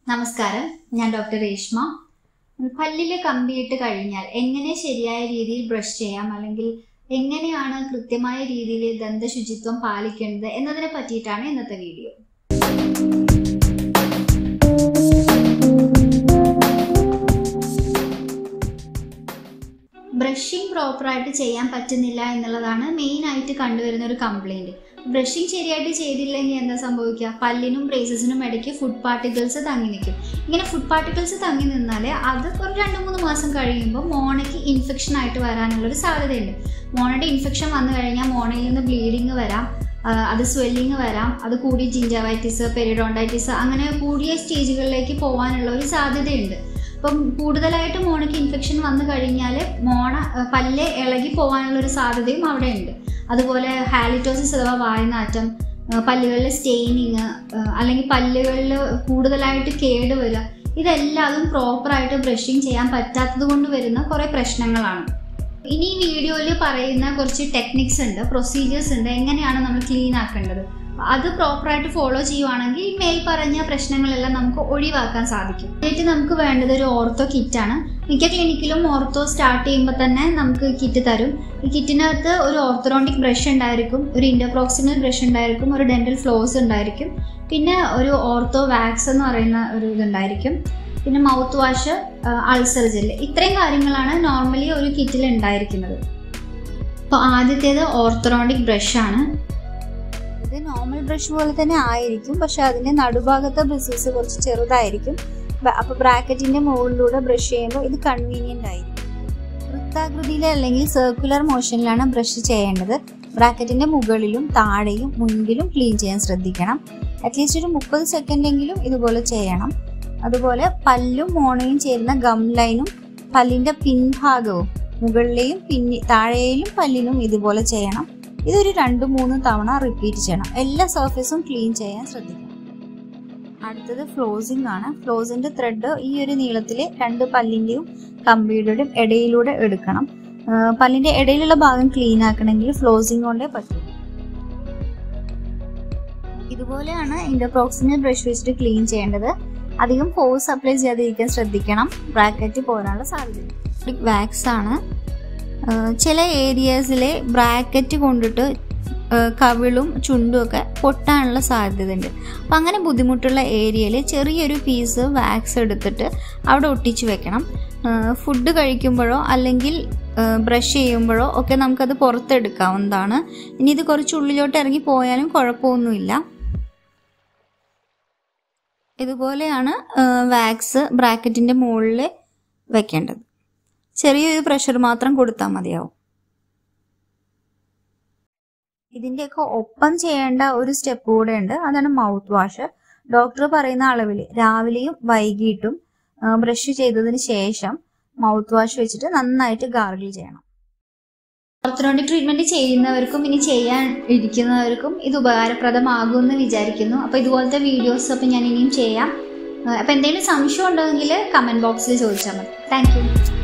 നമസ്കാരം, ഞാൻ ഡോക്ടർ രേഷ്മ. പല്ലിൽ കമ്പിയിട്ട് കഴിഞ്ഞാൽ എങ്ങനെ ശരിയായ രീതിയിൽ ബ്രഷ് ചെയ്യാം, അല്ലെങ്കിൽ എങ്ങനെയാണ് കൃത്യമായ രീതിയിൽ ദന്തശുചിത്വം പാലിക്കേണ്ടത് എന്നതിനെ പറ്റിയിട്ടാണ് ഇന്നത്തെ വീഡിയോ. ബ്രഷിംഗ് പ്രോപ്പറായിട്ട് ചെയ്യാൻ പറ്റുന്നില്ല എന്നുള്ളതാണ് മെയിനായിട്ട് കണ്ടുവരുന്ന ഒരു കംപ്ലൈൻറ്റ്. ബ്രഷിംഗ് ശരിയായിട്ട് ചെയ്തില്ലെങ്കിൽ എന്താ സംഭവിക്കുക? പല്ലിനും ബ്രേസസിനും ഇടയ്ക്ക് ഫുഡ് പാർട്ടിക്കിൾസ് തങ്ങി നിൽക്കും. ഇങ്ങനെ ഫുഡ് പാർട്ടിക്കിൾസ് തങ്ങി നിന്നാൽ അത് ഒരു 2-3 മാസം കഴിയുമ്പോൾ മോണയ്ക്ക് ഇൻഫെക്ഷൻ ആയിട്ട് വരാനുള്ളൊരു സാധ്യതയുണ്ട്. മോണയുടെ ഇൻഫെക്ഷൻ വന്നു കഴിഞ്ഞാൽ മോണയിൽ നിന്ന് ബ്ലീഡിങ് വരാം, അത് സ്വെല്ലിങ് വരാം, അത് കൂടി ജിഞ്ചവൈറ്റിസ്, പെരിഡോണ്ടൈറ്റിസ് അങ്ങനെ കൂടിയ സ്റ്റേജുകളിലേക്ക് പോകാനുള്ള ഒരു സാധ്യതയുണ്ട്. അപ്പം കൂടുതലായിട്ട് മോണയ്ക്ക് ഇൻഫെക്ഷൻ വന്നു കഴിഞ്ഞാൽ പല്ല് ഇളകി പോകാനുള്ളൊരു സാധ്യതയും അവിടെ ഉണ്ട്. അതുപോലെ ഹാലിറ്റോസിസ് അഥവാ വായ്നാറ്റം, പല്ലുകളിൽ സ്റ്റെയിനിങ്, അല്ലെങ്കിൽ പല്ലുകളിൽ കൂടുതലായിട്ട് കേട് വരിക, ഇതെല്ലാതും പ്രോപ്പറായിട്ട് ബ്രഷിങ് ചെയ്യാൻ പറ്റാത്തത് കൊണ്ട് വരുന്ന കുറേ പ്രശ്നങ്ങളാണ്. ഇനി ഈ വീഡിയോയിൽ പറയുന്ന കുറച്ച് ടെക്നിക്സ് ഉണ്ട്, പ്രൊസീജിയേഴ്സ് ഉണ്ട്, എങ്ങനെയാണ് നമ്മൾ ക്ലീൻ ആക്കേണ്ടത്. അത് പ്രോപ്പറായിട്ട് ഫോളോ ചെയ്യുവാണെങ്കിൽ മേൽ പറഞ്ഞ പ്രശ്നങ്ങളെല്ലാം നമുക്ക് ഒഴിവാക്കാൻ സാധിക്കും. ആയിട്ട് നമുക്ക് വേണ്ടത് ഒരു ഓർത്തോ കിറ്റാണ്. മിക്ക ക്ലിനിക്കിലും ഓർത്തോ സ്റ്റാർട്ട് ചെയ്യുമ്പോൾ തന്നെ നമുക്ക് കിറ്റ് തരും. ഈ കിറ്റിനകത്ത് ഒരു ഓർത്തോഡോണ്ടിക് ബ്രഷ് ഉണ്ടായിരിക്കും, ഒരു ഇന്റർപ്രോക്സിമൽ ബ്രഷ് ഉണ്ടായിരിക്കും, ഒരു ഡെന്റൽ ഫ്ലോസ് ഉണ്ടായിരിക്കും, പിന്നെ ഒരു ഓർത്തോ വാക്സ് എന്ന് പറയുന്ന ഒരു ഇതുണ്ടായിരിക്കും, പിന്നെ മൗത്ത് വാഷ്, അൾസർ ജെല്ല്. ഇത്രയും കാര്യങ്ങളാണ് നോർമലി ഒരു കിറ്റിൽ ഉണ്ടായിരിക്കുന്നത്. അപ്പോൾ ആദ്യത്തേത് ഓർത്തോഡോണ്ടിക് ബ്രഷാണ്. ഇത് നോർമൽ ബ്രഷ് പോലെ തന്നെ ആയിരിക്കും, പക്ഷെ അതിൻ്റെ നടുഭാഗത്തെ ബ്രിസിൽസ് കുറച്ച് ചെറുതായിരിക്കും. അപ്പോൾ ബ്രാക്കറ്റിൻ്റെ മുകളിലൂടെ ബ്രഷ് ചെയ്യുമ്പോൾ ഇത് കൺവീനിയൻ്റ് ആയിരിക്കും. വൃത്താകൃതിയിലെ അല്ലെങ്കിൽ സർക്കുലർ മോഷനിലാണ് ബ്രഷ് ചെയ്യേണ്ടത്. ബ്രാക്കറ്റിൻ്റെ മുകളിലും താഴെയും മുൻപിലും ക്ലീൻ ചെയ്യാൻ ശ്രദ്ധിക്കണം. അറ്റ്ലീസ്റ്റ് ഒരു 30 സെക്കൻഡെങ്കിലും ഇതുപോലെ ചെയ്യണം. അതുപോലെ പല്ലും മോണയും ചേരുന്ന ഗം ലൈനും പല്ലിൻ്റെ പിൻഭാഗവും മുകളിലെയും താഴെയിലും പല്ലിനും ഇതുപോലെ ചെയ്യണം. ഇതൊരു 2-3 തവണ റിപ്പീറ്റ് ചെയ്യണം. എല്ലാ സർഫേസും ക്ലീൻ ചെയ്യാൻ ശ്രദ്ധിക്കണം. അടുത്തത് ഫ്ലോസിംഗ് ആണ്. ഫ്ലോസിന്റെ ത്രെഡ് ഈ ഒരു നീളത്തിൽ 2 പല്ലിന്റെയും കമ്പിയുടെയും ഇടയിലൂടെ എടുക്കണം. പല്ലിന്റെ ഇടയിലുള്ള ഭാഗം ക്ലീൻ ആക്കണമെങ്കിൽ ഫ്ലോസിംഗ് കൊണ്ടേ പറ്റും. ഇതുപോലെയാണ് ഇന്റർപ്രോക്സിമൽ ബ്രഷ് വെച്ചിട്ട് ക്ലീൻ ചെയ്യേണ്ടത്. അധികം ഫോഴ്സ് അപ്ലൈ ചെയ്യാതിരിക്കാൻ ശ്രദ്ധിക്കണം, ബ്രാക്കറ്റ് പോരാനുള്ള സാധ്യത. വാക്സ് ആണ്. ചില ഏരിയാസിലെ ബ്രാക്കറ്റ് കൊണ്ടിട്ട് കവിളും ചുണ്ടും ഒക്കെ പൊട്ടാനുള്ള സാധ്യത ഉണ്ട്. അപ്പം അങ്ങനെ ബുദ്ധിമുട്ടുള്ള ഏരിയയിൽ ചെറിയൊരു പീസ് വാക്സ് എടുത്തിട്ട് അവിടെ ഒട്ടിച്ച് വെക്കണം. ഫുഡ് കഴിക്കുമ്പോഴോ അല്ലെങ്കിൽ ബ്രഷ് ചെയ്യുമ്പോഴോ ഒക്കെ നമുക്കത് പുറത്തെടുക്കാവുന്നതാണ്. ഇനി ഇത് കുറച്ച് ഉള്ളിലോട്ട് ഇറങ്ങി പോയാലും കുഴപ്പമൊന്നുമില്ല. ഇതുപോലെയാണ് വാക്സ് ബ്രാക്കറ്റിൻ്റെ മുകളിൽ വെക്കേണ്ടത്. ചെറിയൊരു പ്രഷർ മാത്രം കൊടുത്താൽ മതിയാവും. ഇതിൻ്റെയൊക്കെ ഒപ്പം ചെയ്യേണ്ട ഒരു സ്റ്റെപ്പ് കൂടെ ഉണ്ട്, അതാണ് മൗത്ത് വാഷ്. ഡോക്ടർ പറയുന്ന അളവിൽ രാവിലെയും വൈകിട്ടും ബ്രഷ് ചെയ്തതിന് ശേഷം മൗത്ത് വാഷ് വെച്ചിട്ട് നന്നായിട്ട് ഗാർഗിൾ ചെയ്യണം. ഓർത്തോഡോണ്ടിക് ട്രീറ്റ്മെന്റ് ചെയ്യുന്നവർക്കും ഇനി ചെയ്യാൻ ഇരിക്കുന്നവർക്കും ഇത് ഉപകാരപ്രദമാകുമെന്ന് വിചാരിക്കുന്നു. അപ്പോൾ ഇതുപോലത്തെ വീഡിയോസ് അപ്പോൾ ഞാൻ ഇനിയും ചെയ്യാം. അപ്പോൾ എന്തെങ്കിലും സംശയം ഉണ്ടെങ്കിൽ കമൻറ്റ് ബോക്സിൽ ചോദിച്ചാൽ മതി. Thank U.